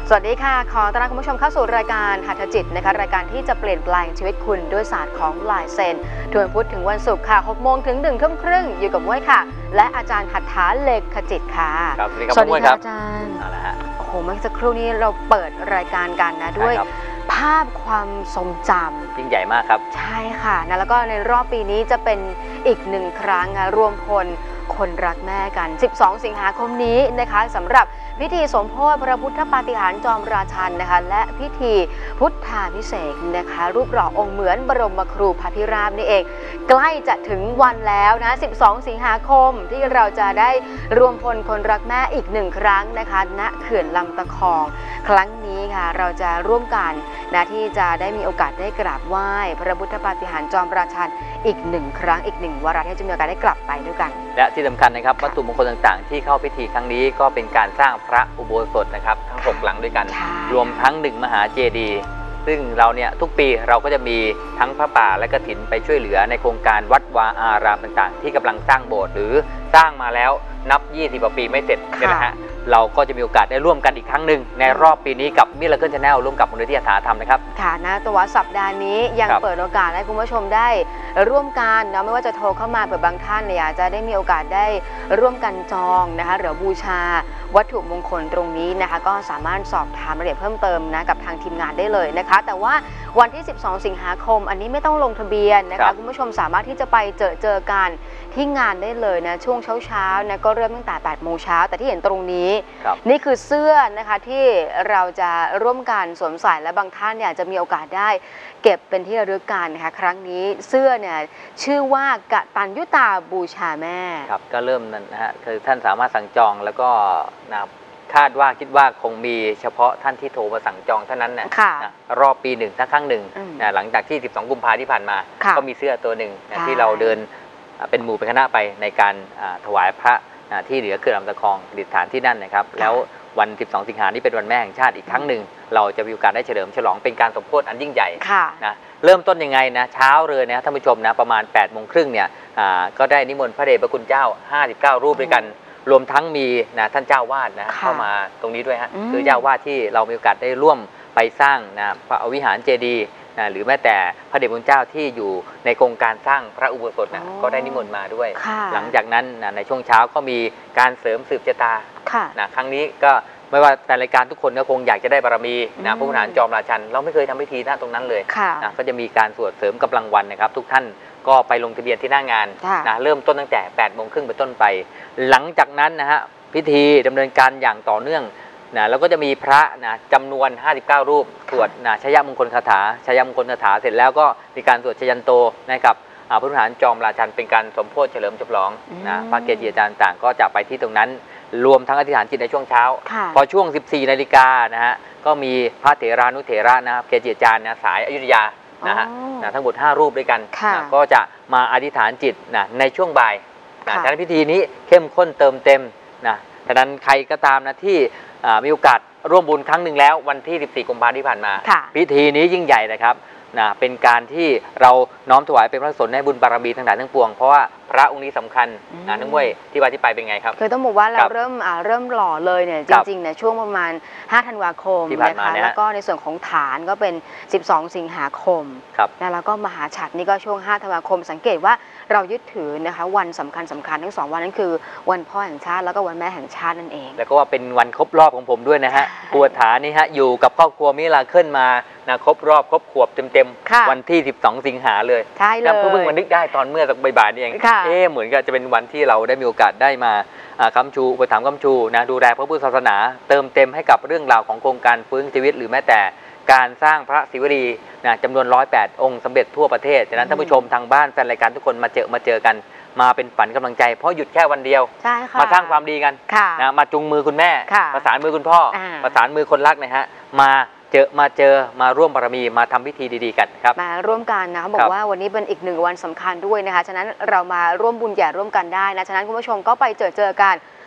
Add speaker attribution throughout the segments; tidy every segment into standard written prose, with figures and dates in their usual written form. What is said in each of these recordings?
Speaker 1: สวัสดีค่ะขอต้อนรับคุณผู้ชมเข้าสู่รายการหัตถจิตนะคะรายการที่จะเปลี่ยนแปลงชีวิตคุณด้วยศาสตร์ของลายเซ็นทุกวันพุธถึงวันศุกร์ค่ะ6 โมงถึง1 ทุ่มครึ่งอยู่กับม้วยค่ะและอาจารย์หัตถาเลขจิตค่ะ
Speaker 2: ครับสวัสดีครับ
Speaker 1: อาจารย์
Speaker 2: เอาละฮะ
Speaker 1: โอ้โหเมื่อสักครู่นี้เราเปิดรายการกันนะด้วยภาพความทรงจำ
Speaker 2: ยิ่งใหญ่มากครับ
Speaker 1: ใช่ค่ะนะแล้วก็ในรอบปีนี้จะเป็นอีก1 ครั้งรวมพลคนรักแม่กัน12 สิงหาคมนี้นะคะสำหรับพิธีสมโภชพระพุทธปาฏิหาริย์จอมราชันนะคะและพิธีพุทธาภิเษกนะคะรูปหล่อองค์เหมือนบรมครูพระพิราบนี่เองใกล้จะถึงวันแล้วนะ12 สิงหาคมที่เราจะได้รวมพลคนรักแม่อีก1 ครั้งนะคะณเขื่อนลำตะคองครั้งนี้ค่ะเราจะร่วมกันนะที่จะได้มีโอกาสได้กราบไหว้พระพุทธปาฏิหาริย์จอมราชันอีก1 ครั้งอีก1 วาระที่จะมีโอกาสได้กลับไปด้วยกัน
Speaker 2: และที่สำคัญนะครับวัตถุมงคลต่างๆที่เข้าพิธีครั้งนี้ก็เป็นการสร้างพระอุโบสถนะครับทั้ง6 หลังด้วยกันรวมทั้ง1 มหาเจดีย์ซึ่งเราเนี่ยทุกปีเราก็จะมีทั้งพระป่าและกฐินไปช่วยเหลือในโครงการวัดวาอารามต่างๆที่กำลังสร้างโบสถ์หรือสร้างมาแล้วนับ20 กว่าปีไม่เสร็จนะฮะเราก็จะมีโอกาสได้ร่วมกันอีกครั้งหนึ่งในรอบปีนี้กับมิราเคิล Channel ร่วมกับมูลนิธิอาสาธรรมนะครับ
Speaker 1: ค่ะนะตัวสัปดาห์นี้ยังเปิดโอกาสให้คุณผู้ชมได้ร่วมกันนะไม่ว่าจะโทรเข้ามาเผื่อบางท่านเนี่ยอยากจะได้มีโอกาสได้ร่วมกันจองนะคะหรือบูชาวัตถุมงคลตรงนี้นะคะก็สามารถสอบถามรายละเอียดเพิ่มเติมนะกับทางทีมงานได้เลยนะคะแต่ว่าวันที่12 สิงหาคมอันนี้ไม่ต้องลงทะเบียนนะคะคุณผู้ชมสามารถที่จะไปเจอกันที่งานได้เลยนะช่วงเช้านะก็เริ่มตั้งแต่8 โมงเช้าแต่ที่เห็นตรงนี้นี่คือเสื้อนะคะที่เราจะร่วมกันสวมใส่และบางท่านเนี่ยจะมีโอกาสได้เก็บเป็นที่ระลึกกันนะคะครั้งนี้เสื้อเนี่ยชื่อว่ากตัญญูตาบูชาแม่
Speaker 2: ครับก็เริ่มนั้นนะฮะคือท่านสามารถสั่งจองแล้วก็นะคาดว่าคิดว่าคงมีเฉพาะท่านที่โทรมาสั่งจองเท่านั้นนะรอบปี1 ครั้งหนึ่งนะหลังจากที่12 กุมภาพันธ์ที่ผ่านมาก็มีเสื้อตัวหนึ่งนะที่เราเดินเป็นหมู่เป็นคณะไปในการถวายพระที่เหลือเขื่อนลำตะคองประดิษฐานที่นั่นนะครับแล้ววัน12 สิงหาคมนี้เป็นวันแม่แห่งชาติอีกครั้งหนึ่งเราจะมีโอกาสได้เฉลิมฉลองเป็นการสมโภชอันยิ่งใหญ่นะเริ่มต้นยังไงนะเช้าเลยนะท่านผู้ชมนะประมาณ8 โมงครึ่งเนี่ยก็ได้นิมนต์พระเดชพระคุณเจ้า59 รูปด้วยกันรวมทั้งมีนะท่านเจ้าวาดนะเข้ามาตรงนี้ด้วยฮะคือเจ้าวาดที่เรามีโอกาสได้ร่วมไปสร้างนะพระวิหารเจดีย์นะหรือแม้แต่พระเดชพระคุณเจ้าที่อยู่ในโครงการสร้างพระอุโบสถนะก็ได้นิมนต์มาด้วยหลังจากนั้นนะในช่วงเช้าก็มีการเสริมสืบชะตานะครั้งนี้ก็ไม่ว่าแต่รายการทุกคนก็คงอยากจะได้บารมีนะพระพุทธหารจอมราชันเราไม่เคยทำพิธีตรงนั้นเลยนะก็จะมีการสวดเสริมกำลังวันนะครับทุกท่านก็ไปลงทะเบียนที่หน้างานนะเริ่มต้นตั้งแต่8 โมงครึ่งเป็นต้นไปหลังจากนั้นนะฮะพิธีดำเนินการอย่างต่อเนื่องนะแล้วก็จะมีพระนะจำนวน59 รูปสวดนะชยมงคลคาถาชยมงคลคาถาเสร็จแล้วก็มีการสวดชยันโตนะครับพระพุทธหารจอมราชันเป็นการสมโภชเฉลิมฉลองนะพระเกจิอาจารย์ต่างก็จะไปที่ตรงนั้นรวมทั้งอธิษฐานจิตในช่วงเช้าพอช่วง 14 นาฬิกานะฮะก็มีพระเถรานุเถระนะเกจิอาจารย์นะสายอยุธยานะฮะทั้งหมด5 รูปด้วยกันนะก็จะมาอธิษฐานจิตนะในช่วงบ่ายนะฉะนั้นพิธีนี้เข้มข้นเติมเต็มนะฉะนั้นใครก็ตามนะที่มีโอกาสร่วมบุญครั้งหนึ่งแล้ววันที่14 กุมภาพันธ์ที่ผ่านมาพิธีนี้ยิ่งใหญ่นะครับนะเป็นการที่เราน้อมถวายเป็นพระกุศลให้บุญบารมีทั้งหลายทั้งปวงเพราะว่าพระองค์นี้สำคัญนะทั้งมวยที่ว่าที่ไปเป็นไงครับ
Speaker 1: คือต้องบอกว่าเราเริ่มหล่อเลยเนี่ยจริงๆเนี่ยช่วงประมาณ5 ธันวาคมนะคะแล้วก็ในส่วนของฐานก็เป็น12 สิงหาคมแล้วก็มหาฉัตรนี่ก็ช่วง5 ธันวาคมสังเกตว่าเรายึดถือนะคะวันสำคัญทั้ง2 วันนั้นคือวันพ่อแห่งชาติแล้วก็วันแม่แห่งชาตินั่นเอง
Speaker 2: แล้วก็ว่าเป็นวันครบรอบของผมด้วยนะฮะปัวฐานนี่ฮะอยู่กับครอบครัวมิราเคิลมานะครบขวบเต็มวันที่12 สิงหาเลย
Speaker 1: ใช่เลย
Speaker 2: แล้วเพิ่งมานึกได้ตอนเมื่อสักบ่ายๆนี่เองเหมือนกับจะเป็นวันที่เราได้มีโอกาสได้มาค้ำชูอุปถัมภ์ค้ำชูนะดูแลพระพุทธศาสนาเติมเต็มให้กับเรื่องราวของโครงการฟื้นชีวิตหรือแม้แต่การสร้างพระศิวลีนะจำนวน108 องค์สำเร็จทั่วประเทศฉะนั้นท่านผู้ชมทางบ้านแฟนรายการทุกคนมาเจอกันมาเป็นฝันกำลังใจเพราะหยุดแค่วันเดียวมาสร้างความดีกันนะมาจุงมือคุณแม่ประสานมือคุณพ่อประสานมือคนรักนะฮะมาร่วมบารมีมาทำพิธีดีๆกันครับ
Speaker 1: มาร่วมกันนะเขาบอกว่าวันนี้เป็นอีก1 วันสำคัญด้วยนะคะฉะนั้นเรามาร่วมบุญใหญ่ร่วมกันได้นะฉะนั้นคุณผู้ชมก็ไปเจอกัน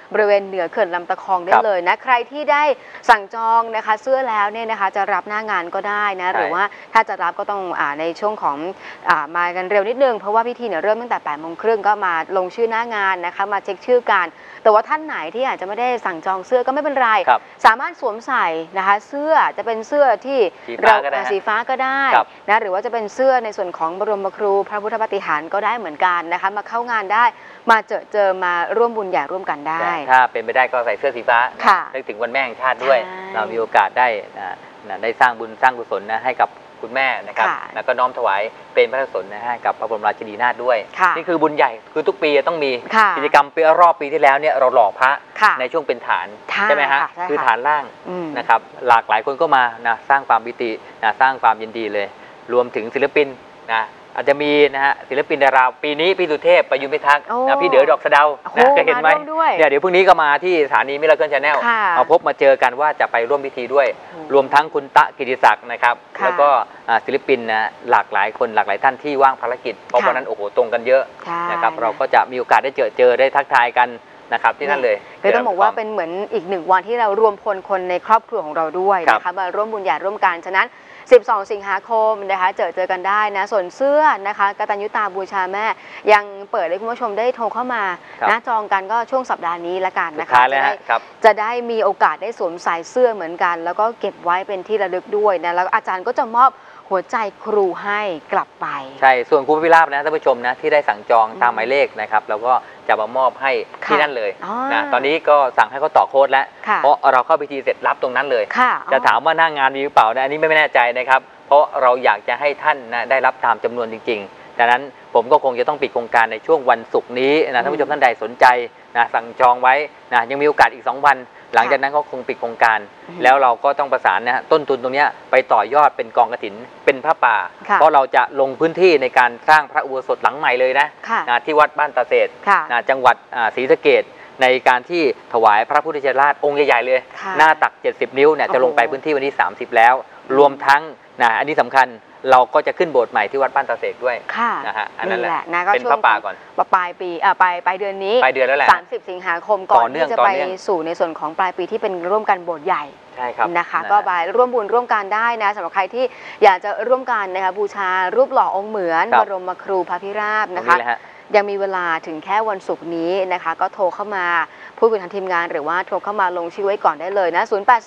Speaker 1: บริเวณเหนือเขื่อนลำตะคองได้เลยนะใครที่ได้สั่งจองนะคะเสื้อแล้วเนี่ยนะคะจะรับหน้างานก็ได้นะหรือว่าถ้าจะรับก็ต้องในช่วงของมากันเร็วนิดนึงเพราะว่าพิธีเนี่ยเริ่มตั้งแต่8:30ก็มาลงชื่อหน้างานนะคะมาเช็คชื่อกันแต่ว่าท่านไหนที่อาจจะไม่ได้สั่งจองเสื้อก็ไม่เป็นไรสามารถสวมใส่นะคะเสื้อจะเป็นเสื้อที่สีฟ้าก็ได้นะหรือว่าจะเป็นเสื้อในส่วนของบรมครูพระพุทธปาฏิหาริย์ก็ได้เหมือนกันนะคะมาเข้างานได้มาเจอมาร่วมบุญใหญ่ร่วมกันได้
Speaker 2: ถ้าเป็นไปได้ก็ใส่เสื้อสีฟ้านึกถึงวันแม่แห่งชาติด้วยเรามีโอกาสได้สร้างบุญสร้างกุศลนะให้กับคุณแม่นะครับแล้วก็น้อมถวายเป็นพระกุศลนะให้กับพระบรมราชินีนาถด้วยนี่คือบุญใหญ่คือทุกปีต้องมีกิจกรรมปีรอบปีที่แล้วเนี่ยเราหล่อพระในช่วงเป็นฐานใช่ไหมฮะคือฐานล่างนะครับหลากหลายคนก็มานะสร้างความปิตินะสร้างความยินดีเลยรวมถึงศิลปินนะอาจจะมีนะฮะศิลปินดาราปีนี้พี่สุเทพประยุทธ์พิทักษ์นะพี่เด๋อดอกสะเดานะเคยเห็นไหมเดี๋ยวพรุ่งนี้ก็มาที่สถานีมิราเคิลชาแนลมาพบมาเจอกันว่าจะไปร่วมพิธีด้วยรวมทั้งคุณตะกิติศักดิ์นะครับแล้วก็ศิลปินนะหลากหลายคนหลากหลายท่านที่ว่างภารกิจเพราะวันนั้นโอ้โหตรงกันเยอะนะครับเราก็จะมีโอกาสได้เจอได้ทักทายกันนะครับที่นั่นเลย
Speaker 1: คือต้องบอกว่าเป็นเหมือนอีก1 วันที่เรารวมพลคนในครอบครัวของเราด้วยนะคะมาร่วมบุญใหญ่ร่วมกันฉะนั้น12 สิงหาคมนะคะเจอกันได้นะส่วนเสื้อนะคะกตัญญูตาบูชาแม่ยังเปิดให้คุณผู้ชมได้โทรเข้ามานะจองกันก็ช่วงสัปดาห์นี้ละกันนะคะจะได้มีโอกาสได้สวมใส่เสื้อเหมือนกันแล้วก็เก็บไว้เป็นที่ระลึกด้วยนะแล้วอาจารย์ก็จะมอบหัวใจครูให้กลับไป
Speaker 2: ใช่ส่วนครูพิราบนะท่านผู้ชมนะที่ได้สั่งจองตามหมายเลขนะครับแล้วก็จะมามอบให้ที่นั่นเลยนะตอนนี้ก็สั่งให้เขาต่อโค้ดแล้วเพราะเราเข้าพิธีเสร็จรับตรงนั้นเลยจะถามว่าหน้างานมีหรือเปล่านะอันนี้ไม่แน่ใจนะครับเพราะเราอยากจะให้ท่านนะได้รับตามจำนวนจริงๆดังนั้นผมก็คงจะต้องปิดโครงการในช่วงวันศุกร์นี้นะท่านผู้ชมท่านใดสนใจนะสั่งจองไว้นะยังมีโอกาสอีก2 วันหลังจากนั้นก็คงปิดโครงการแล้วเราก็ต้องประสานนะต้นทุนตรงนี้ไปต่อยอดเป็นกองกฐินเป็นพระป่าเพราะเราจะลงพื้นที่ในการสร้างพระอุโบสถหลังใหม่เลยนะที่วัดบ้านตาเศษจังหวัดศรีสะเกษในการที่ถวายพระพุทธชินราชองค์ใหญ่ๆเลยหน้าตัก70 นิ้วเนี่ยจะลงไปพื้นที่วันที่30แล้วรวมทั้งอันนี้สำคัญเราก็จะขึ้นโบสถ์ใหม่ที่วัดบ้านตาเสกด้วยนะฮะอันนั้นแหละเป็นพระป่าก่อน
Speaker 1: ปลายปีปลายเดือนนี้
Speaker 2: ปลายเดือนแล้วแหละ
Speaker 1: 30 สิงหาคมก่อนที่จะไปสู่ในส่วนของปลายปีที่เป็นร่วมกันโบสถ์ใหญ่
Speaker 2: ใช่ครับ
Speaker 1: นะคะก็ไปร่วมบุญร่วมกันได้นะสำหรับใครที่อยากจะร่วมกันนะคะบูชารูปหล่อองค์เหมือนบรมครูพระพิราบนะคะยังมีเวลาถึงแค่วันศุกร์นี้นะคะก็โทรเข้ามาพูดคุยทางทีมงานหรือว่าโทรเข้ามาลงชื่อไว้ก่อนได้เลยนะ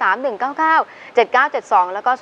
Speaker 1: 0831997972แล้วก็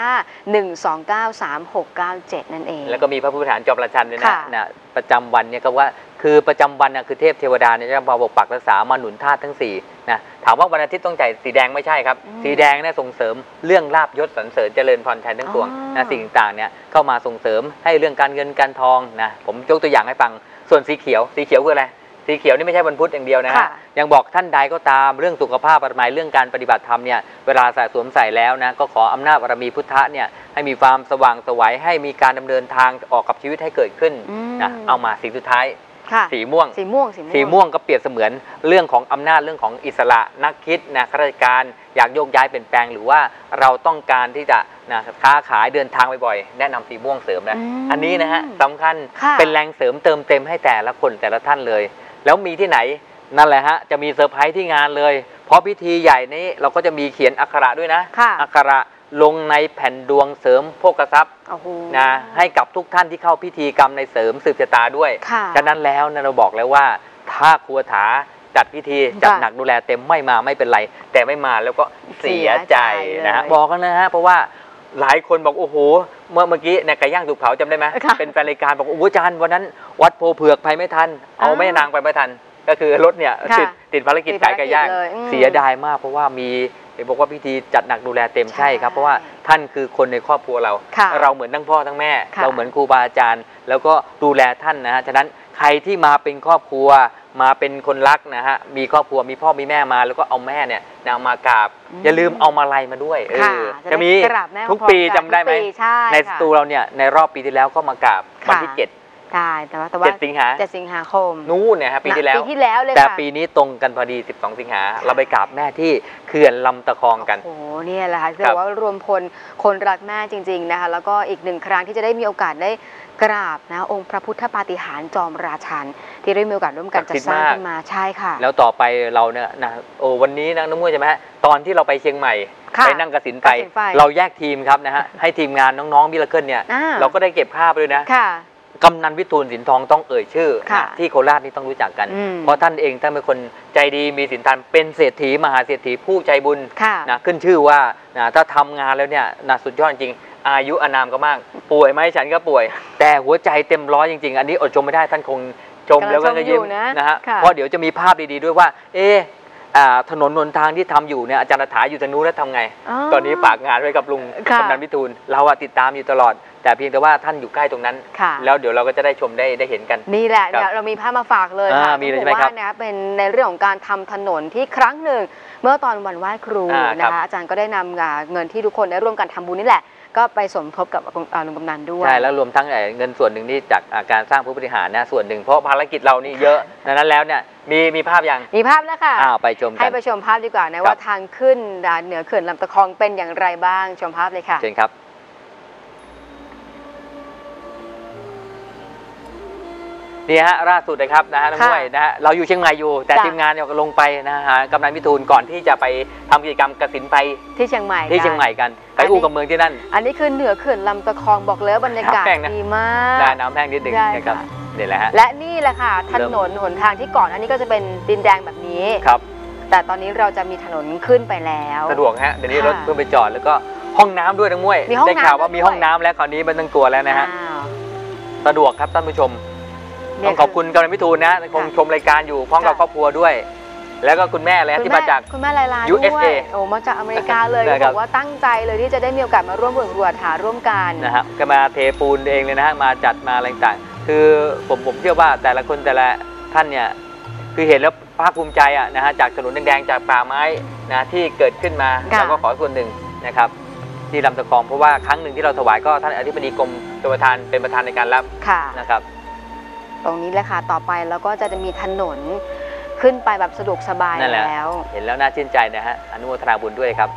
Speaker 1: 0851293697นั่นเอง
Speaker 2: แล้วก็มีพระพุทธฐานจอมราชันด้วยนะประจำวันเนี่ยก็ว่าคือประจำวันคือเทพเทวดาเนี่ยจะมาปกปักรักษามาหนุนธาตุทั้ง4นะถามว่าวันอาทิตย์ต้องใจสีแดงไม่ใช่ครับสีแดงเนี่ยส่งเสริมเรื่องลาภยศสรรเสริญเจริญพรชัยทั้งปวงนะสิ่งต่างเนี่ยเข้ามาส่งเสริมให้เรื่องการเงินการทองนะผมยกตัวอย่างให้ฟังส่วนสีเขียวคืออะไรสีเขียวนี่ไม่ใช่วันพุธอย่างเดียวนะฮะยังบอกท่านใดก็ตามเรื่องสุขภาพปฏิบัติเรื่องการปฏิบัติธรรมเนี่ยเวลาสวมใส่แล้วนะก็ขออำนาจบารมีพุทธะเนี่ยให้มีความสว่างไสวให้มีการดำเนินทางออกกับชีวิตให้เกิดขึ้นนะเอามาสีสุดท้ายสีม่วงก็เปรียบเสมือนเรื่องของอำนาจเรื่องของอิสระนักคิดนะข้าราชการอยากโยกย้ายเปลี่ยนแปลงหรือว่าเราต้องการที่จะนะค้าขายเดินทางบ่อยๆแนะนำสีม่วงเสริมนะอันนี้นะฮะสำคัญเป็นแรงเสริมเติมเต็มให้แต่ละคนแต่ละท่านเลยแล้วมีที่ไหนนั่นแหละฮะจะมีเซอร์ไพรส์ที่งานเลยเพราะพิธีใหญ่นี้เราก็จะมีเขียนอักขระด้วยนะอักขระลงในแผ่นดวงเสริมโภคทรัพย์นะให้กับทุกท่านที่เข้าพิธีกรรมในเสริมสืบชะตาด้วยฉะนั้นแล้วนะเราบอกแล้วว่าถ้าครัวถาจัดพิธีจัดหนักดูแลเต็มไม่มาไม่เป็นไรแต่ไม่มาแล้วก็เสียใจนะฮะบอกกันนะฮะเพราะว่าหลายคนบอกโอ้โหเมื่อกี้เนี่ยไก่ย่างถูกเผาจำได้ไหมเป็นแฟนรายการบอกโอ้โหอาจารย์วันนั้นวัดโพเผือกไปไม่ทันเอาแม่นางไปไม่ทันก็คือรถเนี่ยติดภารกิจไก่ย่างเสียดายมากเพราะว่ามีบอกว่าพิธีจัดหนักดูแลเต็มใช่ครับเพราะว่าท่านคือคนในครอบครัวเราเหมือนทั้งพ่อทั้งแม่เราเหมือนครูบาอาจารย์แล้วก็ดูแลท่านนะฮะฉะนั้นใครที่มาเป็นครอบครัวมาเป็นคนรักนะฮะมีครอบครัวมีพ่อมีแม่มาแล้วก็เอาแม่เนี่ยนำมากราบอย่าลืมเอามาลัยมาด้วยจะมีทุกปีจำได้ไหมในสตูเราเนี่ยในรอบปีที่แล้วก็มากราบวันที่7
Speaker 1: ได้แต่ว่า
Speaker 2: 7 สิงหา
Speaker 1: 7 สิงหาคม
Speaker 2: นู่นเนี่ยครับปีที่แล้ว
Speaker 1: เลย
Speaker 2: แต่ปีนี้ตรงกันพอดี 12 สิงหาเราไปกราบแม่ที่เขื่อนลำตะคองกัน
Speaker 1: โอ้โหเนี่ยแหละค่ะคือว่ารวมพลคนรักแม่จริงๆนะคะแล้วก็อีก1 ครั้งที่จะได้มีโอกาสได้กราบนะองค์พระพุทธปาฏิหาริย์จอมราชันที่ได้มีโอกาสร่วมกันจัดสร้างขึ้นมาใช่ค่ะ
Speaker 2: แล้วต่อไปเราเนี่ยนะวันนี้นะน้องมุ้ยใช่ไหมฮะตอนที่เราไปเชียงใหม่ไปนั่งกสินไฟเราแยกทีมครับนะฮะให้ทีมงานน้องๆมิราเคิลเนี่ยเราก็ได้เก็บภาพเลยนะกำนันวิทูลสินทองต้องเอ่ยชื่อที่โคราชนี่ต้องรู้จักกันเพราะท่านเองท่านเป็นคนใจดีมีสินธรรมเป็นเศรษฐีมหาเศรษฐีผู้ใจบุญนะขึ้นชื่อว่าถ้าทำงานแล้วเนี่ยสุดยอดจริงอายุอานามก็มากป่วยไหมฉันก็ป่วยแต่หัวใจเต็มร้อยจริงๆอันนี้อดชมไม่ได้ท่านคงชมแล้วก็ยิ้มนะฮะเพราะเดี๋ยวจะมีภาพดีๆด้วยว่าถนนหนทางที่ทำอยู่เนี่ยอาจารย์ถาอยู่ทางนู้นแล้วทำไงตอนนี้ฝากงานไว้กับลุงกำนันวิทูลเราติดตามอยู่ตลอดแต่เพียงแต่ว่าท่านอยู่ใกล้ตรงนั้นแล้วเดี๋ยวเราก็จะได้ชมได้เห็นกัน
Speaker 1: นี่แหละเรามีภาพมาฝากเลยค่ะ
Speaker 2: มีเลยใช่ไหมครับ
Speaker 1: นะเป็นในเรื่องของการทำถนนที่ครั้งหนึ่งเมื่อตอนวันไหว้ครูนะคะอาจารย์ก็ได้นำเงินที่ทุกคนได้ร่วมกันทำบุญนี่แหละก็ไปสมทบกับลุงกำนันด้วย
Speaker 2: ใช่แล้วรวมทั้งเงินส่วนหนึ่งนี่จากการสร้างผู้บริหารนะส่วนหนึ่งเพราะภารกิจเรานี่เยอะดังนั้นแล้วเนี่ยมีภาพยัง
Speaker 1: มีภาพแล้วค่ะ
Speaker 2: ไปชมกัน
Speaker 1: ให้ไปชมภาพดีกว่านะว่าทางขึ้นเหนือเขื่อนลำตะคองเป็นอย่างไรบ้างชมภาพเลยค่ะ
Speaker 2: เชิญครับนี่ฮะล่าสุดเลยครับนะฮะน้องมวยนะฮะเราอยู่เชียงใหม่อยู่แต่ทีมงานเนี่ยลงไปนะฮะกำนันวิทูลก่อนที่จะไปทำกิจกรรมกสินไฟ
Speaker 1: ที่เชียงใหม่
Speaker 2: กันไปอู้กับเมืองที่นั่น
Speaker 1: อันนี้คือเหนือเขื่อนลำตะคองบอกเลยบรรยากาศดีมาก
Speaker 2: น้ำแห้งนิดนึงนะครับนี่แหละฮะ
Speaker 1: และนี่แหละค่ะถนนหนทางที่ก่อนอันนี้ก็จะเป็นดินแดงแบบนี้
Speaker 2: ครับ
Speaker 1: แต่ตอนนี้เราจะมีถนนขึ้นไปแล้ว
Speaker 2: สะดวกฮะเดี๋ยวนี้รถเพิ่งไปจอดแล้วก็ห้องน้ำด้วยน้องมวยได้ข่าวว่ามีห้องน้ำแล้วคราวนี้ไม่ต้องกลัวแล้วนะฮะสะดวกครับท่านผู้ชมต้องขอบคุณกำนันวิทูลนะคงชมรายการอยู่พร้อมกับครอบครัวด้วยแล้วก็คุณแม่เลยที่มาจาก
Speaker 1: คุณแม่ลายลา
Speaker 2: USA
Speaker 1: โอ้มาจากอเมริกาเลยบอกว่าตั้งใจเลยที่จะได้มีโอกาสมาร่วมบุญรวดหาร่วมกัน
Speaker 2: นะครับก็มาเทปูนเองเลยนะฮะมาจัดมาอะไรต่างคือผมเชื่อว่าแต่ละคนแต่ละท่านเนี่ยคือเห็นแล้วภาคภูมิใจนะฮะจากถนนแดงๆจากป่าไม้นะที่เกิดขึ้นมาเราก็ขอส่วนหนึ่งนะครับที่ลำตะคองเพราะว่าครั้งหนึ่งที่เราถวายก็ท่านอธิบดีกรมชลประทานเป็นประธานในการรับนะครับ
Speaker 1: ตรงนี้แหละค่ะต่อไปแล้วก็จะมีถนนขึ้นไปแบบสะดวกสบายแล้ว
Speaker 2: เห็นแล้วน่าชื่นใจนะฮะอนุโมทนาบุญด้วยครับ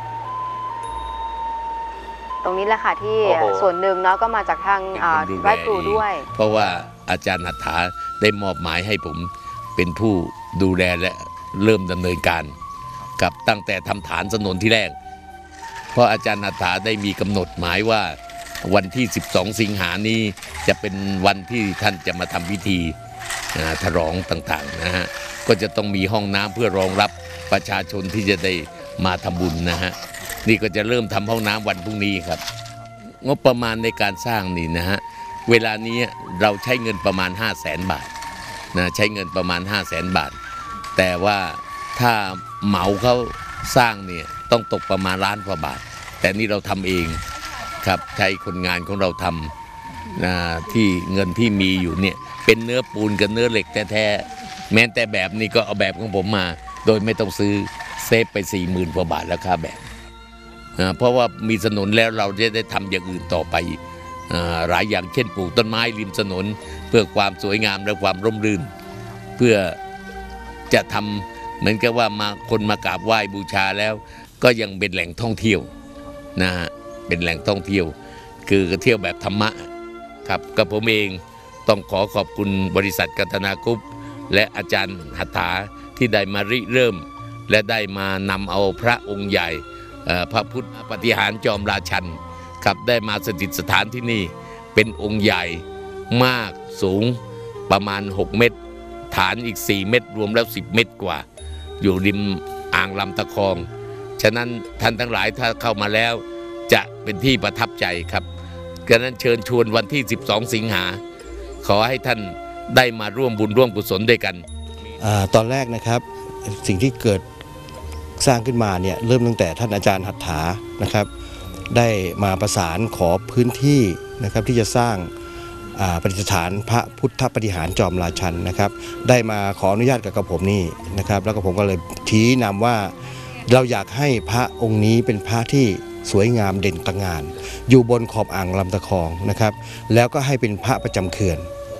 Speaker 1: ตรงนี้แหละค่ะที่ส่วนหนึ่งเนาะก็มาจากทางไหว้ครูด้วย
Speaker 3: เพราะว่าอาจารย์หัตถาได้มอบหมายให้ผมเป็นผู้ดูแลและเริ่มดำเนินการกับตั้งแต่ทำฐานถนนที่แรกเพราะอาจารย์หัตถาได้มีกำหนดหมายว่าวันที่12 สิงหานี้จะเป็นวันที่ท่านจะมาทำพิธีฉลองต่างๆนะฮะก็จะต้องมีห้องน้ำเพื่อรองรับประชาชนที่จะได้มาทำบุญนะฮะนี่ก็จะเริ่มทำห้องน้ำวันพรุ่งนี้ครับงบประมาณในการสร้างนี่นะฮะเวลานี้เราใช้เงินประมาณ 500,000 บาทนะใช้เงินประมาณ 500,000 บาทแต่ว่าถ้าเหมาเขาสร้างเนี่ยต้องตกประมาณ1,000,000 กว่าบาทแต่นี่เราทำเองครับใช้คนงานของเราทำที่เงินที่มีอยู่เนี่ยเป็นเนื้อปูนกับเนื้อเหล็กแท้ๆแม้แต่แบบนี้ก็เอาแบบของผมมาโดยไม่ต้องซื้อเซฟไป 40,000 กว่าบาทแล้วค่าแบบเพราะว่ามีถนนแล้วเราจะได้ทำอย่างอื่นต่อไปหลายอย่างเช่นปลูกต้นไม้ริมถนนเพื่อความสวยงามและความร่มรื่นเพื่อจะทำเหมือนกับว่าคนมากราบไหว้บูชาแล้วก็ยังเป็นแหล่งท่องเที่ยวนะฮะเป็นแหล่งท่องเที่ยวคือเที่ยวแบบธรรมะครับกับผมเองต้องขอขอบคุณบริษัทกันธนากรุ๊ปและอาจารย์หัตถาที่ได้มาริเริ่มและได้มานำเอาพระองค์ใหญ่พระพุทธปาฏิหาริย์จอมราชันครับได้มาสถิตสถานที่นี่เป็นองค์ใหญ่มากสูงประมาณ6 เมตรฐานอีก4 เมตรรวมแล้ว10 เมตรกว่าอยู่ริมอ่างลำตะคองฉะนั้นท่านทั้งหลายถ้าเข้ามาแล้วจะเป็นที่ประทับใจครับฉะนั้นเชิญชวนวันที่12 สิงหาขอให้ท่านได้มาร่วมบุญร่วมกุศลด้วยกัน
Speaker 4: ตอนแรกนะครับสิ่งที่เกิดสร้างขึ้นมาเนี่ยเริ่มตั้งแต่ท่านอาจารย์หัตถานะครับได้มาประสานขอพื้นที่นะครับที่จะสร้างประดิษฐานพระพุทธปาฏิหาริย์จอมราชันนะครับได้มาขออนุญาตกับผมนี่นะครับแล้วก็ผมก็เลยชี้นำว่าเราอยากให้พระองค์นี้เป็นพระที่สวยงามเด่นตระหง่านอยู่บนขอบอ่างลำตะคองนะครับแล้วก็ให้เป็นพระประจำเขื่อน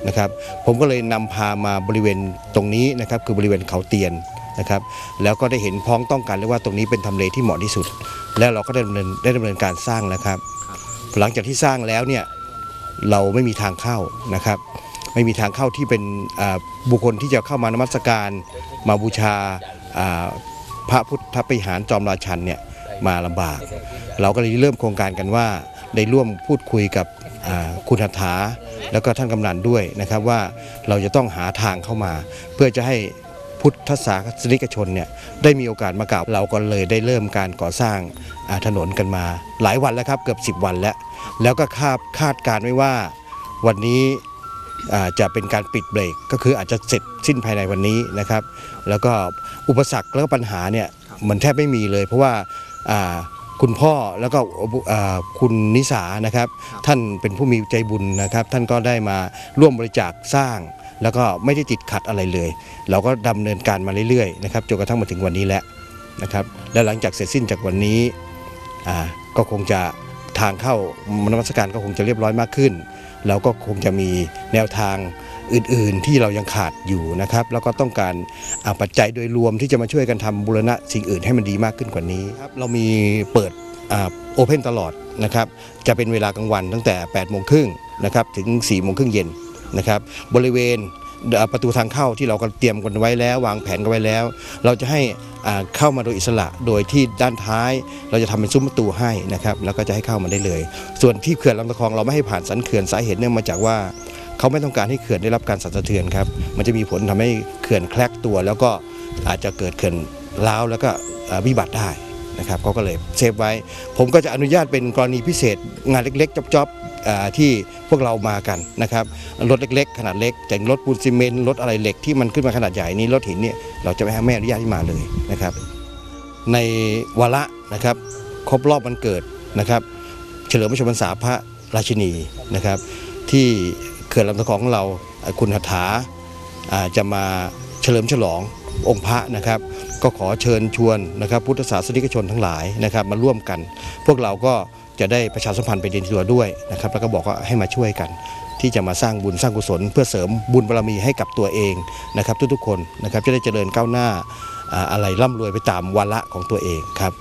Speaker 4: นะครับผมก็เลยนำพามาบริเวณตรงนี้นะครับคือบริเวณเขาเตียนนะครับแล้วก็ได้เห็นพ้องต้องกันเลยว่าตรงนี้เป็นทำเลที่เหมาะที่สุดแล้วเราก็ได้ดำเนินการสร้างนะครับหลังจากที่สร้างแล้วเนี่ยเราไม่มีทางเข้านะครับไม่มีทางเข้าที่เป็นบุคคลที่จะเข้ามานมัสการมาบูชาพระพุทธวิหารจอมราชันเนี่ยมาลำบากเราก็เลยเริ่มโครงการกันว่าได้ร่วมพูดคุยกับคุณหัตถาแล้วก็ท่านกำนันด้วยนะครับว่าเราจะต้องหาทางเข้ามาเพื่อจะให้พุทธศาสนิกชนเนี่ยได้มีโอกาสมากราบเราก็เลยได้เริ่มการก่อสร้างถนนกันมาหลายวันแล้วครับเกือบ10 วันแล้วก็คาดการไว้ว่าวันนี้จะเป็นการปิดเบรกก็คืออาจจะเสร็จสิ้นภายในวันนี้นะครับแล้วก็อุปสรรคแล้วก็ปัญหาเนี่ยมันแทบไม่มีเลยเพราะว่าคุณพ่อแล้วก็คุณนิสานะครับท่านเป็นผู้มีใจบุญนะครับท่านก็ได้มาร่วมบริจาคสร้างแล้วก็ไม่ได้ติดขัดอะไรเลยเราก็ดำเนินการมาเรื่อยๆนะครับจนกระทั่งมาถึงวันนี้แล้วนะครับและหลังจากเสร็จสิ้นจากวันนี้ก็คงจะทางเข้านมัสการก็คงจะเรียบร้อยมากขึ้นเราก็คงจะมีแนวทางอื่นๆที่เรายังขาดอยู่นะครับแล้วก็ต้องการปัจจัยโดยรวมที่จะมาช่วยกันทำบูรณะสิ่งอื่นให้มันดีมากขึ้นกว่านี้ครับเรามีเปิดโอเพนตลอดนะครับจะเป็นเวลากลางวันตั้งแต่ 8:30 น.นะครับถึง 4:30 น.เย็นนะครับบริเวณประตูทางเข้าที่เราก็เตรียมกันไว้แล้ววางแผนกันไว้แล้วเราจะให้เข้ามาโดยอิสระโดยที่ด้านท้ายเราจะทำเป็นซุ้มประตูให้นะครับแล้วก็จะให้เข้ามาได้เลยส่วนที่เขื่อนลำตะคองเราไม่ให้ผ่านสันเขื่อนสาเหตุเนื่องมาจากว่าเขาไม่ต้องการให้เขื่อนได้รับการสั่นสะเทือนครับมันจะมีผลทำให้เขื่อนแคลกตัวแล้วก็อาจจะเกิดเขื่อนร้าวแล้วก็วิบัติได้นะครับเขาก็เลยเซฟไว้ผมก็จะอนุญาตเป็นกรณีพิเศษงานเล็กๆจ๊อบที่พวกเรามากันนะครับรถเล็กๆขนาดเล็กแต่รถปูนซีเมนต์รถอะไรเหล็กที่มันขึ้นมาขนาดใหญ่นี้รถหินเนี่ยเราจะไม่อนุญาตให้มาเลยนะครับในวาระนะครับครบรอบวันเกิดนะครับเฉลิมพระชนมพรรษาพระราชินีนะครับที่เขื่อนลำตะคองของเราคุณหัตถาจะมาเฉลิมฉลององค์พระนะครับก็ขอเชิญชวนนะครับพุทธศาสนิกชนทั้งหลายนะครับมาร่วมกันพวกเราก็จะได้ประชาสัมพันธ์ไปในตัวด้วยนะครับแล้วก็บอกว่าให้มาช่วยกันที่จะมาสร้างบุญสร้างกุศลเพื่อเสริมบุญบารมีให้กับตัวเองนะครับทุกๆคนนะครับจะได้เจริญก้าวหน้าอะไรร่ำรวยไปตามวาระของตัวเองครับ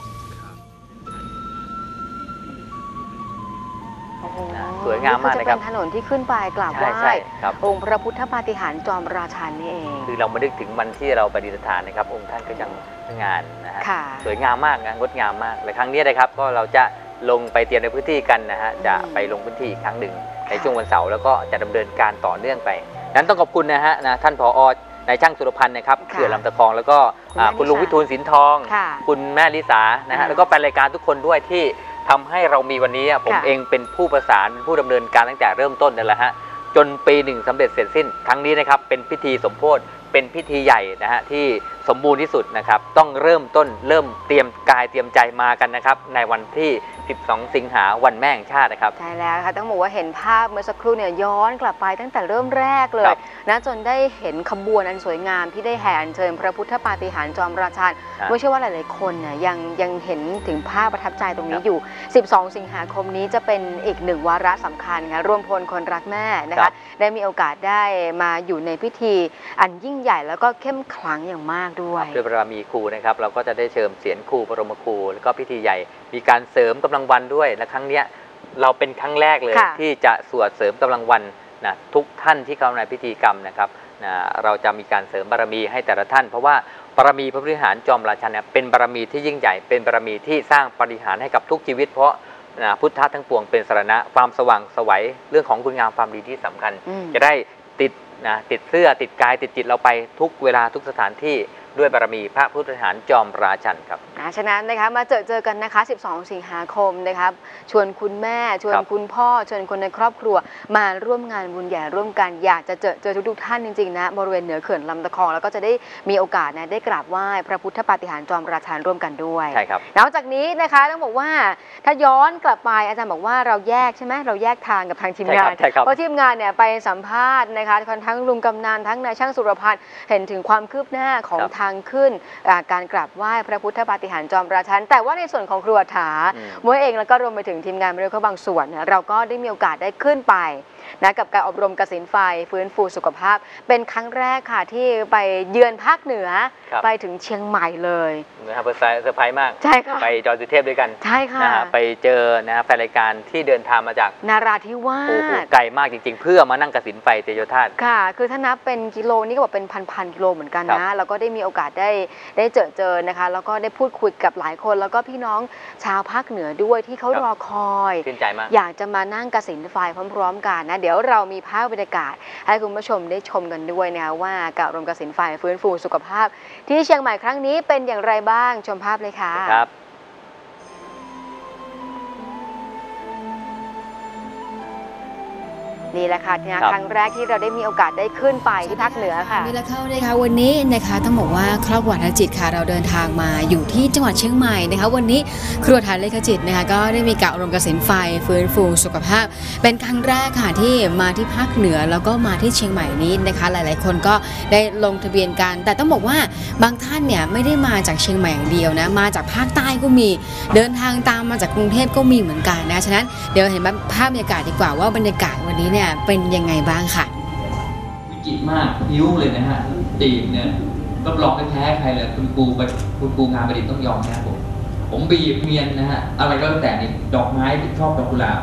Speaker 2: สวยงามมากนะครับ
Speaker 1: จะเป็นถนนที่ขึ้นไปกราบไหว้องค์พระพุทธปาฏิหาริย์จอมราชันนี่เอง
Speaker 2: คือเรามานึกถึงวันที่เราประดิษฐานนะครับองค์ท่านก็ยังงานนะฮะสวยงามมากงดงามมากและครั้งนี้นะครับก็เราจะลงไปเตรียมในพื้นที่กันนะฮะจะไปลงพื้นที่อีกครั้งหนึ่งในช่วงวันเสาร์แล้วก็จะดำเนินการต่อเนื่องไปนั้นต้องขอบคุณนะฮะท่านผอ.นายช่างสุรพันธ์นะครับเขื่อนลำตะคองแล้วก็คุณลุงวิทูลสินทองคุณแม่ลิสานะฮะแล้วก็แฟนรายการทุกคนด้วยที่ทำให้เรามีวันนี้ผมเองเป็นผู้ประสานเป็นผู้ดำเนินการตั้งแต่เริ่มต้นนั่นแหละฮะจนปีหนึ่งสำเร็จเสร็จสิ้นครั้งนี้นะครับเป็นพิธีสมโภชเป็นพิธีใหญ่นะฮะที่สมบูรณ์ที่สุดนะครับต้องเริ่มต้นเริ่มเตรียมกายเตรียมใจมากันนะครับในวันที่12 สิงหาวันแม่แห่งชาตินะครับ
Speaker 1: ใช่แล้วค่ะต้องบอกว่าเห็นภาพเมื่อสักครู่เนี่ยย้อนกลับไปตั้งแต่เริ่มแรกเลยนะจนได้เห็นขบวนอันสวยงามที่ได้แห่อัญเชิญพระพุทธปาฏิหาริย์จอมราชันไม่ใช่ว่าหลายๆคนเนี่ยยังเห็นถึงภาพประทับใจตรงนี้อยู่12 สิงหาคมนี้จะเป็นอีกหนึ่งวาระสำคัญค่ะรวมพลคนรักแม่นะคะได้มีโอกาสได้มาอยู่ในพิธีอันยิ่งใหญ่แล้วก็เข้มขลังอย่างมากด้วย
Speaker 2: ด้วยบารมีครูนะครับเราก็จะได้เชิญเสียรครูบรมครูแล้วก็พิธีใหญ่มีการเสริมกำลังวันด้วยและครั้งนี้เราเป็นครั้งแรกเลยที่จะสวดเสริมกำลังวันนะทุกท่านที่เข้าในพิธีกรรมนะครับนะเราจะมีการเสริมบารมีให้แต่ละท่านเพราะว่าบารมีพระบริหารจอมราชันเนี่ยเป็นบารมีที่ยิ่งใหญ่เป็นบารมีที่สร้างปาฏิหาริย์ให้กับทุกชีวิตเพราะพุทธะทั้งปวงเป็นสรณะความสว่างไสวเรื่องของคุณงามความดีที่สำคัญจะได้ติดเสื้อติดกายติดจิตเราไปทุกเวลาทุกสถานที่ด้วยบารมีพระพุทธทหารจอมราชันครับ
Speaker 1: ฉะนั้นนะคะมาเจอกันนะคะ12 สิงหาคมนะครับชวนคุณแม่ชวนคุณพ่อชวนคนในครอบครัวมาร่วมงานบุญใหญ่ร่วมกันอยากจะเจอทุกท่านจริงๆนะบริเวณเหนือเขื่อนลำตะคองแล้วก็จะได้มีโอกาสนะได้กราบไหว้พระพุทธปาฏิหาริย์จอมราชันร่วมกันด้วย
Speaker 2: ใช่ครับ
Speaker 1: นอกจากนี้นะคะต้องบอกว่าถ้าย้อนกลับไปอาจารย์บอกว่าเราแยกใช่ไหมเราแยกทางกับทางทีมงานเพราะทีมงานเนี่ยไปสัมภาษณ์นะคะทั้งลุงกำนันทั้งนายช่างสุรพันธ์เห็นถึงความคืบหน้าของทางขึ้นการกราบไหว้พระพุทธปาฏิหาริย์จอมราชันแต่ว่าในส่วนของครูอัฏฐาเมื่อเองแล้วก็รวมไปถึงทีมงานบริเวณบางส่วนเราก็ได้มีโอกาสได้ขึ้นไปนะกับการอบรมกสิณไฟฟื้นฟูสุขภาพเป็นครั้งแรกค่ะที่ไปเยือนภาคเหนือไปถึงเชียงใหม่เลย
Speaker 2: นะครับเซอร์ไพรส์มาก
Speaker 1: ใช่ค่ะ
Speaker 2: ไปดอยสุเทพด้วยกัน
Speaker 1: ใช่ค่ะ
Speaker 2: นะไปเจอนะแฟนรายการที่เดินทางมาจาก
Speaker 1: นาราธิวาส
Speaker 2: ไกลมากจริงๆเพื่อมานั่งกสิณไฟเตโยธาตุ
Speaker 1: ค่ะคือถ้านับเป็นกิโลนี่ก็บอกเป็นพันกิโลเหมือนกันนะแล้วก็ได้มีโอกาสได้เจอนะคะแล้วก็ได้พูดคุยกับหลายคนแล้วก็พี่น้องชาวภาคเหนือด้วยที่เขารอคอย
Speaker 2: ชื่นใจมาก
Speaker 1: อยากจะมานั่งกสิณไฟพร้อมๆกันนะเดี๋ยวเรามีภาพบรรยากาศให้คุณผู้ชมได้ชมกันด้วยนะว่าการอบรมกสิณไฟฟื้นฟูสุขภาพที่เชียงใหม่ครั้งนี้เป็นอย่างไรบ้างชมภาพเลยค่ะ
Speaker 2: ครับ
Speaker 1: นี่แหละค่ะครั้งแรกที่เราได้มีโอกาสได้ขึ้นไปที่ภาคเหนือค่ะ
Speaker 5: นี่แหละเข้าเลยค่ะวันนี้นะคะต้องบอกว่าครอบครัวฐานจิตค่ะเราเดินทางมาอยู่ที่จังหวัดเชียงใหม่นะคะวันนี้ครัวฐานเลขจิตนะคะก็ได้มีการอบรมกสิณไฟฟื้นฟูสุขภาพเป็นครั้งแรกค่ะที่มาที่ภาคเหนือแล้วก็มาที่เชียงใหม่นี้นะคะหลายๆคนก็ได้ลงทะเบียนกันแต่ต้องบอกว่าบางท่านเนี่ยไม่ได้มาจากเชียงใหม่อย่างเดียวนะมาจากภาคใต้ก็มีเดินทางตามมาจากกรุงเทพก็มีเหมือนกันนะฉะนั้นเดี๋ยวเห็นภาพบรรยากาศดีกว่าว่าบรรยากาศวันนี้เป็นยังไงบ้างค่ะ
Speaker 6: วิจิตรมากยิ้วเลยนะฮะตีมเนี่ยรับรองไม่แพ้ใครเลยคุณครูงานประดิษฐ์ต้องยอมนะผมบีบเมียนนะฮะอะไรก็แล้วแต่นี่ดอกไม้ชอบดอกกุหลาบ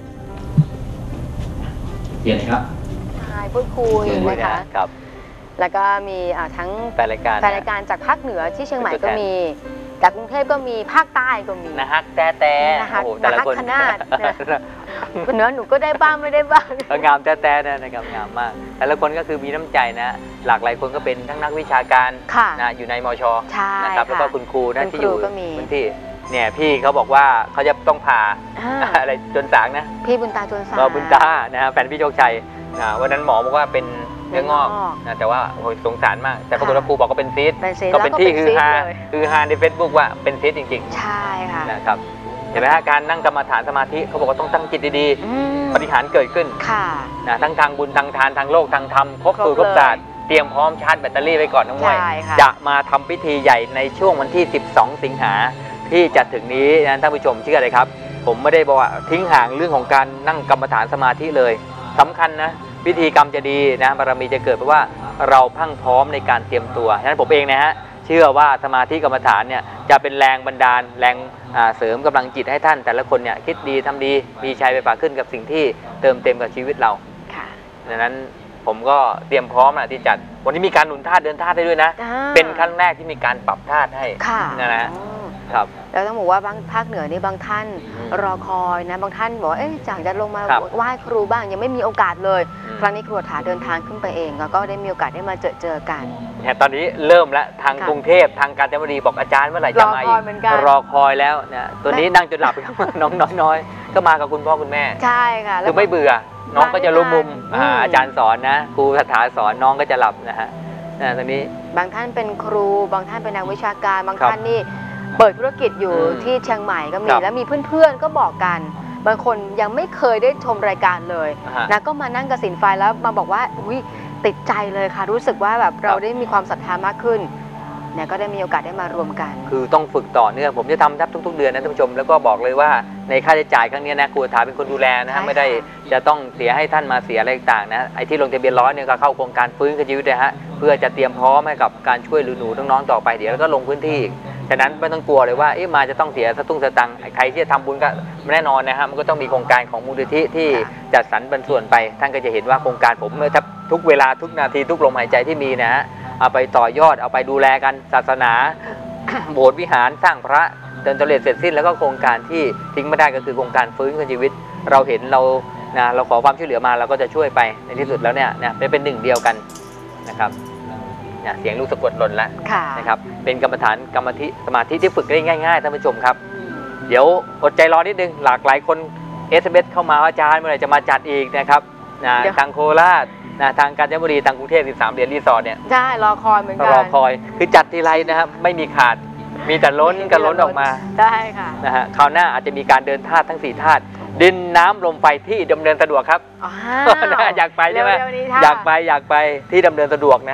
Speaker 6: เห็นครับ
Speaker 1: ใช่พูดคุยนะคะ
Speaker 2: ครับ
Speaker 1: แล้วก็มีทั้ง
Speaker 2: แฟนราย
Speaker 1: การจากภาคเหนือที่เชียงใหม่ก็มีจากกรุงเทพก็มีภาคใต้ก็มี
Speaker 2: นะฮักแต่
Speaker 1: โอ้แต่ละคนขนาดเนื้อหนูก็ได้บ้างไม่ได้บ้าง
Speaker 2: งามแต่นะครับงามมากแต่ละคนก็คือมีน้ำใจนะหลากหลายคนก็เป็นทั้งนักวิชาการนะอยู่ในมช.นะครับแล้วก็คุณครูนะที่อยู่พื้นที่เนี่ยพี่เขาบอกว่าเขาจะต้องผ่าอะไรจนสางนะ
Speaker 1: พี่บุญตาจนสาง
Speaker 2: บุญตานะฮะแฟนพี่โชคชัยวันนั้นหมอบอกว่าเป็นเนื้องอกนะแต่ว่าโอ้ยสงสารมากแต่ปรากฏว่าครูบอกก็เป็นซีสก็เป็นที่คือฮาใน Facebook ว่าเป็นซีสจริง
Speaker 1: ๆใช่ค่ะ
Speaker 2: นะครับเห็นไหมฮะการนั่งกรรมฐานสมาธิเขาบอกว่าต้องตั้งจิตดีๆปฏิหารเกิดขึ้นนะทั้งทางบุญทางทานทางโลกทางธรรมครบสูตรครบศาสตร์เตรียมพร้อมชาร์จแบตเตอรี่ไว้ก่อนน้องมวยจะมาทำพิธีใหญ่ในช่วงวันที่12สิงหาที่จะถึงนี้นะท่านผู้ชมเชื่อเลยครับผมไม่ได้บอกว่าทิ้งห่างเรื่องของการนั่งกรรมฐานสมาธิเลยสำคัญนะพิธีกรรมจะดีนะบารมีจะเกิดเพราะว่าเราพังพร้อมในการเตรียมตัวฉะนั้นผมเองนะฮะเชื่อว่าสมาธิกรรมฐานเนี่ยจะเป็นแรงบันดาลแรงเสริมกำลังจิตให้ท่านแต่ละคนเนี่ยคิดดีทำดีมีชัยไปฝากขึ้นกับสิ่งที่เติมเต็มกับชีวิตเราดังนั้นผมก็เตรียมพร้อมนะที่จัดวันนี้มีการหนุนธาตุเดินธาตุได้ด้วยนะเป็นครั้งแรกที่มีการปรับธาตุให้นะครับ
Speaker 1: แล้วต้องบอกว่าบางภาคเหนือนี่บางท่านรอคอยนะบางท่านบอกอยากจะลงมาไหว้ครูบ้างยังไม่มีโอกาสเลยครั้งนี้ครูฐานเดินทางขึ้นไปเองแล้วก็ได้มีโอกาสได้มาเจอกัน
Speaker 2: เนี่ยตอนนี้เริ่มแล้วทางกรุงเทพทางกาญจนบุรีบอกอาจารย์เมื่อไหร่จะมาอีกรอคอยแล้วนะตัวนี้นั่งจนหลับน้องน้อยก็มากับคุณพ่อคุณแม่
Speaker 1: ใช่ค่ะ
Speaker 2: คือไม่เบื่อน้องก็จะรู้มุมอาจารย์สอนนะครูสถาสอนน้องก็จะหลับนะฮะตอนนี้
Speaker 1: บางท่านเป็นครูบางท่านเป็นนักวิชาการบางท่านนี่เปิดธุรกิจอยู่ที่เชียงใหม่ก็มีแล้วมีเพื่อนๆก็บอกกันบางคนยังไม่เคยได้ชมรายการเลยนะก็มานั่งกสิณไฟแล้วมาบอกว่าอุ๊ยติดใจเลยค่ะรู้สึกว่าแบบเราได้มีความศรัทธามากขึ้นเนี่ยก็ได้มีโอกาสได้มารวมกัน
Speaker 2: คือต้องฝึกต่อเนื่องผมจะทำแทบทุกๆเดือนนะท่านผู้ชมแล้วก็บอกเลยว่าในค่าใช้จ่ายครั้งนี้นะครูฐานเป็นคนดูแลนะฮะไม่ได้จะต้องเสียให้ท่านมาเสียอะไรต่างๆนะไอ้ที่ลงทะเบียน100เนี่ยก็เข้าโครงการฟื้นคืนชีวิตนะฮะเพื่อจะเตรียมพร้อมให้กับการช่วยหนูน้องๆต่อไปเดี๋ยวแล้วก็ลงพื้นที่ฉะนั้นไม่ต้องกลัวเลยว่ามาจะต้องเสียสตุ้งสตังค์ใครที่จะทำบุญก็แน่นอนนะฮะมันก็ต้องมีโครงการของมูลนิธิที่จัดสรรบรรส่วนไปท่านก็จะเห็นว่าโครงการผมทุกเวลาทุกนาทีทุกลมหายใจที่มีนะฮะเอาไปต่อยอดเอาไปดูแลกันศาสนา โบสถ์วิหารสร้างพระจนสำเร็จเสร็จสิ้นแล้วก็โครงการที่ทิ้งไม่ได้ก็คือโครงการฟื้นคืนชีวิตเราเห็นเราขอความช่วยเหลือมาเราก็จะช่วยไปในที่สุดแล้วเนี่ยเป็นหนึ่งเดียวกันนะครับเสียงลูกสะกดหล่นแล้วนะครับเป็นกรรมฐานสมาธิที่ฝึกได้ง่ายๆท่านผู้ชมครับเดี๋ยวอดใจรอนิดนึงหลากหลายคน SMS เข้ามาอาจารย์เมื่อไหร่จะมาจัดอีกนะครับทางโคราชทางกาญจนบุรีทางกรุงเทพ13เหรียญรีสอร์ทเนี่ย
Speaker 1: ใช่รอคอยเหมือนกัน
Speaker 2: รอคอยคือจัดทีไรนะครับไม่มีขาดมีแต่ล้นกันล้นออกมา
Speaker 1: ได้ค่ะ
Speaker 2: นะฮะคราวหน้าอาจจะมีการเดินธาตุทั้ง4ธาตุดินน้ำลมไฟที่ดำเนินสะดวกครับอยากไปใช่ไหมอยากไปที่ดำเนินสะดวกนะฮะ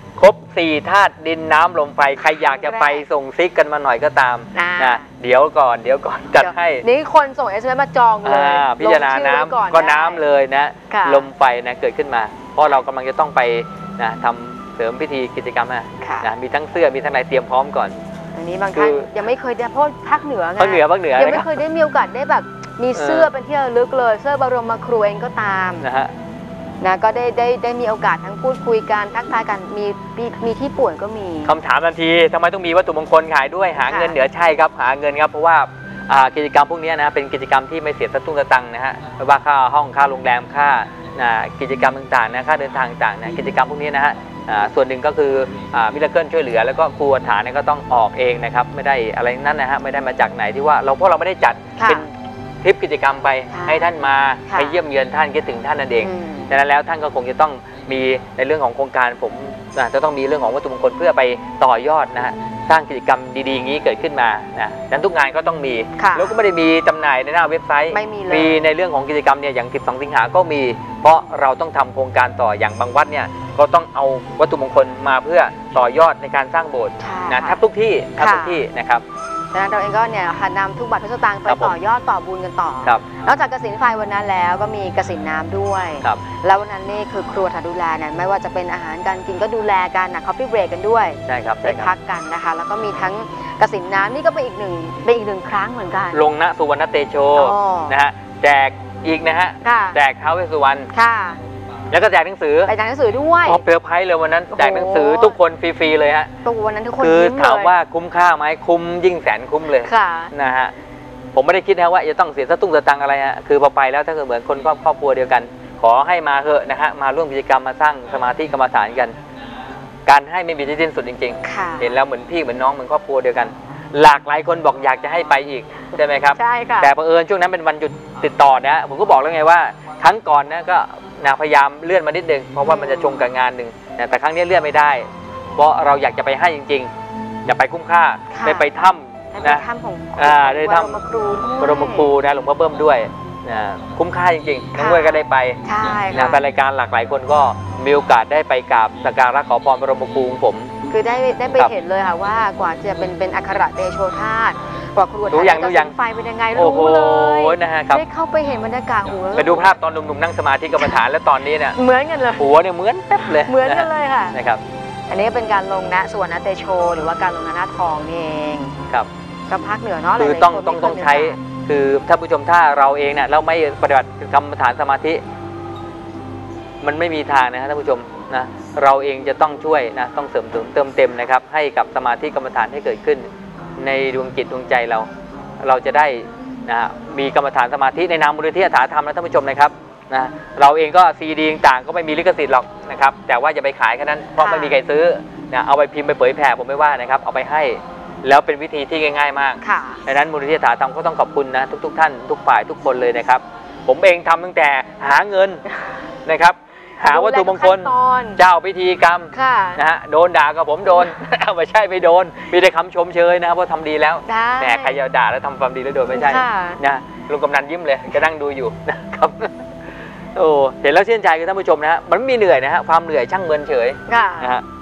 Speaker 2: ครบ4ธาตุดินน้ำลมไฟใครอยากจะไปส่งซิกกันมาหน่อยก็ตามนะเดี๋ยวก่อนจัดให้
Speaker 1: นี่คนส่ง SMS มาจองเลย
Speaker 2: พิจารณาน้ำก็น้ำเลยนะลมไฟนะเกิดขึ้นมาเพราะเรากำลังจะต้องไปนะทำเสริมพิธีกิจกรรมนะมีทั้งเสื้อมีทั้งอะไรเตรียมพร้อมก่อน
Speaker 1: อันนี้บางท่านยังไม่เคยได้เพราะภาคเหนือไง
Speaker 2: ภาคเหนือ
Speaker 1: ยังไม่เคยได้มีโอกาสได้แบบมีเสื้อเป็นที่ระลึกเลยเสื้อบรมครูเองก็ตามนะก็ได้มีโอกาสทั้งพูดคุยกันทักทายกันมีที่ป่วยก็มี
Speaker 2: คำถามทันทีทำไมต้องมีวัตถุมงคลขายด้วยหาเงินเหนือใช่ครับหาเงินครับเพราะว่ากิจกรรมพวกนี้นะเป็นกิจกรรมที่ไม่เสียสตุ้งสตังค์นะฮะไม่ว่าค่าห้องค่าโรงแรมค่ากิจกรรมต่างๆนะค่าเดินทางต่างๆนะกิจกรรมพวกนี้นะฮะส่วนหนึ่งก็คือมิราเคิลช่วยเหลือแล้วก็ครูฐานก็ต้องออกเองนะครับไม่ได้อะไรนั่นนะฮะไม่ได้มาจากไหนที่ว่าเพราะเราไม่ได้จัดเป็นทริปกิจกรรมไปให้ท่านมาไปเยี่ยมเยือนท่านคิดถึงท่านนั่นเองดังนั้นแล้วท่านก็คงจะต้องมีในเรื่องของโครงการผมจะต้องมีเรื่องของวัตถุมงคลเพื่อไปต่อยอดนะฮะสร้างกิจกรรมดีๆอย่างนี้เกิดขึ้นมานะดังนั้นทุกงานก็ต้องมีแล้วก็ไม่ได้มีจำหน่ายในหน้าเว็บไซต์มีในเรื่องของกิจกรรมเนี่ยอย่าง12 สิงหาก็มีเพราะเราต้องทำโครงการต่ออย่างบางวัดเนี่ยก็ต้องเอาวัตถุมงคลมาเพื่อต่อยอดในการสร้างโบสถ์นะทุกที่นะครับ
Speaker 1: ดังนั้นเราเองก็เนี่ยค่ะนำทุกบาททุกสตางค์ไปต่อยอดต่อบุญกันต่อนอกจากกสิณไฟวันนั้นแล้วก็มีกสิณน้ำด้วยแล้ววันนั้นนี่คือครัวดูแลเนี่ยไม่ว่าจะเป็นอาหารการกินก็ดูแลกันนะคอฟฟี่เบรกกันด้วย
Speaker 2: ใช่ครับ
Speaker 1: ได้พักกันนะคะแล้วก็มีทั้งกสิณน้ำนี่ก็เป็นอีกหนึ่งครั้งเหมือนกัน
Speaker 2: ลงณสุวรรณเตโชนะฮะแจกอีกนะฮะแจกท้าวเวสสุวรรณแล้วก็แจกหนังสือ
Speaker 1: ด้วย
Speaker 2: เปรี้ยวไพ่เลยวันนั้นแจกหนังสือทุกคนฟรีๆเลยฮะ
Speaker 1: ตัววันนั้นทุกคน
Speaker 2: คือถามว่าคุ้มค่าไหมคุ้มยิ่งแสนคุ้มเลยนะฮะผมไม่ได้คิดนะว่าจะต้องเสียสตุ้งสตังอะไรฮะคือพอไปแล้วถ้าเกิดเหมือนคนครอบครัวเดียวกันขอให้มาเถอะนะฮะมาร่วมกิจกรรมมาสร้างสมาธิกรรมฐานกันการให้ไม่มีที่สิ้นสุดจริงๆเห็นแล้วเหมือนพี่เหมือนน้องเหมือนครอบครัวเดียวกันหลากหลายคนบอกอยากจะให้ไปอีกใช่ไหมครับ
Speaker 1: ใช่ค่ะ
Speaker 2: แต่เผอิญช่วงนั้นเป็นวันหยุดติดต่อนะผมก็บอกแล้วไงว่าครั้งก่อนนะก็พยายามเลื่อนมานิดนึงเพราะว่ามันจะชงกับงานหนึ่งแต่ครั้งนี้เลื่อนไม่ได้เพราะเราอยากจะไปให้จริงๆอยากไปคุ้มค่าได้ไปถ้ำนะได้ถ้ำบรมครูนะหลวงพ่อเบิ้มด้วยคุ้มค่าจริงๆน้องเว้ยก็ได้ไปนะแฟนรายการหลากหลายคนก็มีโอกาสได้ไปกราบสักการะขอพรบรมครูของผม
Speaker 1: คือได้ไปเห็นเลยค่ะว่ากว่าจะเป็นอัครเตโชธาตุกว่าครัว
Speaker 2: ดูอย่าง
Speaker 1: ไฟเป็นยังไงรู้เลย
Speaker 2: นะฮะ
Speaker 1: ได้เข้าไปเห็นบรรยากาศ
Speaker 2: ไปดูภาพตอนหนุ่มๆนั่งสมาธิกรรมฐานแล้วตอนนี้เนี่ย
Speaker 1: เหมือนกันเลย
Speaker 2: หัวเนี่ยเหมือนแป๊บเลย
Speaker 1: เหมือนกันเลยค่ะ
Speaker 2: นะครับ
Speaker 1: อันนี้เป็นการลงณสุวรรณเตโชหรือว่าการลงณหน้าทองนี่เอง
Speaker 2: ครับ
Speaker 1: ก็ภาคเหนือเนาะ
Speaker 2: คือต้องใช้คือถ้าผู้ชมถ้าเราเองเนี่ยเราไม่ปฏิบัติกรรมฐานสมาธิมันไม่มีทางนะท่านผู้ชมนะเราเองจะต้องช่วยนะต้องเสริมเติมเต็มนะครับให้กับสมาธิกรรมฐานให้เกิดขึ้นในดวงจิตดวงใจเราจะได้นะมีกรรมฐานสมาธิในนามมูลนิธิอาถาธรรมนะท่านผู้ชมนะครับนะเราเองก็ซีดีต่างก็ไม่มีลิขสิทธิ์หรอกนะครับแต่ว่าจะไปขายแค่นั้นเพราะไม่มีใครซื้อนะเอาไปพิมพ์ไปเผยแผ่ผมไม่ว่านะครับเอาไปให้แล้วเป็นวิธีที่ง่ายๆมากดังนั้นมูลนิธิอาถาธรรมก็ต้องขอบคุณนะทุกท่านทุกฝ่ายทุกคนเลยนะครับผมเองทำตั้งแต่หาเงินนะครับหาวัตถุมงคลเจ้าพิธีกรรมนะฮะโดนด่ากับผมโดนไม่ใช่ไม่โดนมีแต่คำชมเชยนะเพราะทำดีแล้วแหมใครจะด่าแล้วทำความดีแล้วโดนไม่ใช่นะลุงกำนันยิ้มเลยก็นั่งดูอยู่นะครับโอ้เห็นแล้วชื่นใจกับท่านผู้ชมนะฮะมันไม่มีเหนื่อยนะฮะความเหนื่อยช่างเมินเฉยนะฮะ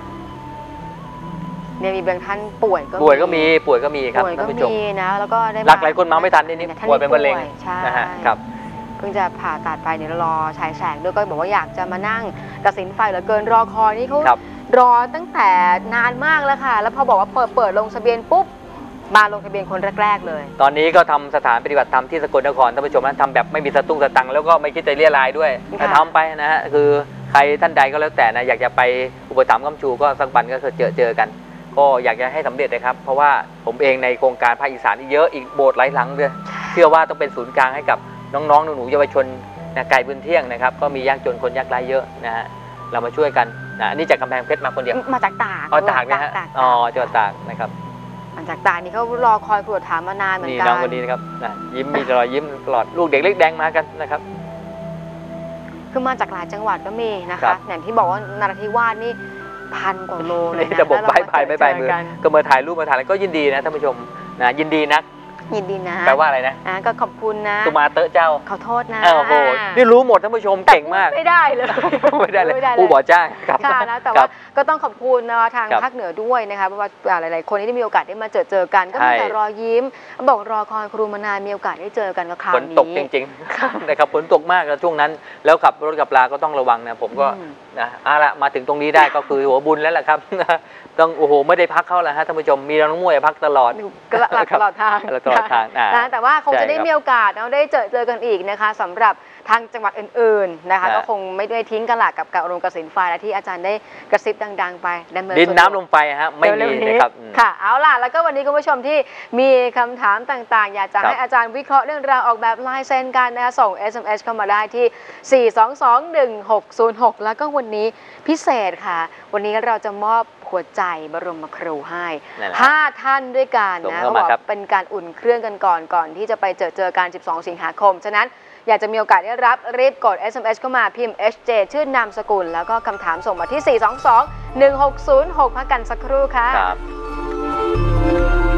Speaker 1: เนี่ยมีบางท่านป่วยก็
Speaker 2: มีครับท่านผู้ชม
Speaker 1: นะแล้วก็ได้
Speaker 2: หลากหลายคนมาไม่ทันนี่ป่วยเป็นมะเร็งนะฮะครับ
Speaker 1: เพิ่งจะผ่าตัดไปเนี่ยรอฉายแสงด้วยก็บอกว่าอยากจะมานั่งกสิณไฟเหลือเกินรอคอยนี่เขารอตั้งแต่นานมากแล้วค่ะแล้วพอบอกว่าเปิดลงทะเบียนปุ๊บมาลงทะเบียนคนแรกๆเลย
Speaker 2: ตอนนี้ก็ทำสถานปฏิบัติธรรมที่สกลนครท่านผู้ชมนะทำแบบไม่มีสตุ้งสตังค์แล้วก็ไม่คิดจะเรียรายด้วยแต่ทำไปนะฮะคือใครท่านใดก็แล้วแต่นะอยากจะไปอุปถัมภ์ค้ำชูก็สักวันก็เจอกันก็อยากจะให้สำเร็จนะครับเพราะว่าผมเองในโครงการภาคอีสานเยอะอีกโบสถ์หลายหลังเลยเชื่อว่าต้องเป็นศูนย์กลางให้กับน้องๆหนูๆเยาวชนไกลพื้นเที่ยงนะครับก็มียากจนคนยากไร้เยอะนะฮะเรามาช่วยกันนะนี่จากกำแพงเพชรมาคนเดียว
Speaker 1: มาจากตาก
Speaker 2: ตากนะฮะจังหวัดตากนะครับ
Speaker 1: มาจากตากนี่เขารอคอยตรวจถามมานานเหมือนกัน
Speaker 2: นี่น้องคนนี้นะครับยิ้มมีรอยยิ้มตลอดลูกเด็กเล็กแดงมากันนะครับ
Speaker 1: คือมาจากหลายจังหวัดก็มีนะคะอย่างที่บอกว่านราธิวาสนี่1,000 กว่าโลเลยนะ
Speaker 2: จะบอกไปมือก็มาถ่ายรูปมาถ่ายแล้วก็ยินดีนะท่านผู้ชมนะยินดีนัก
Speaker 1: ยินดีนะ
Speaker 2: แปลว่าอะไรนะ
Speaker 1: ก็ขอบคุณนะ
Speaker 2: ตุมาเตอะเจ้า
Speaker 1: ขอโทษนะ
Speaker 2: โอ้โหนี่รู้หมดท่านผู้ชมเก่งมาก
Speaker 1: ไม่ได้เลย
Speaker 2: ไม่ได้เลยผู้บ่อจ้างครับ
Speaker 1: ค่ะนะแต่ว่าก็ต้องขอบคุณนะทางภาคเหนือด้วยนะคะเพราะว่าหลายๆคนที่ได้มีโอกาสได้มาเจอกันก็มีแต่รอยยิ้มบอกรอคอยครูมานานมีโอกาสได้เจอกันกับคราว
Speaker 2: ฝ
Speaker 1: นี้
Speaker 2: นตกจริงๆนะครับฝนตกมากแล้วช่วงนั้นแล้วขับรถกับลาก็ต้องระวังนะผมก็นะละมาถึงตรงนี้ได้ก็คือหัวบุญแล้วแหละครับต้องโอ้โหไม่ได้พักเข้าแล้วฮะท่านผู้ชมมีน้องมวยพักตลอด
Speaker 1: ตลอดทาง
Speaker 2: ตลอดทาง
Speaker 1: แต่ว่าคงจะได้มีโอกาสเราได้เจอกันอีกนะคะสำหรับทางจังหวัดอื่นๆนะคะก็คงไม่ได้ทิ้งกันหลักกับการอบรมเกษตรไฟและที่อาจารย์ได้กระซิบดังๆไป
Speaker 2: ดินน้ำลมไฟฮะไม่มีนะครับ
Speaker 1: ค่ะเอาล่ะแล้วก็วันนี้คุณผู้ชมที่มีคำถามต่างๆอยากจะให้อาจารย์วิเคราะห์เรื่องราวออกแบบลายเซ็นกันนะคะส่ง SMS เข้ามาได้ที่ 4221606 แล้วก็วันนี้พิเศษค่ะวันนี้เราจะมอบหัวใจบรมครูให้5ท่านด้วยกันนะเขาบอกเป็นการอุ่นเครื่องกันก่อนที่จะไปเจอกัน12 สิงหาคมฉะนั้นอยากจะมีโอกาสได้รับรีบกด SMS เข้ามาพิมพ์ HJ ชื่อนามสกุลแล้วก็คำถามส่งมาที่ 4221606 พักกันสักครู่ค่ะ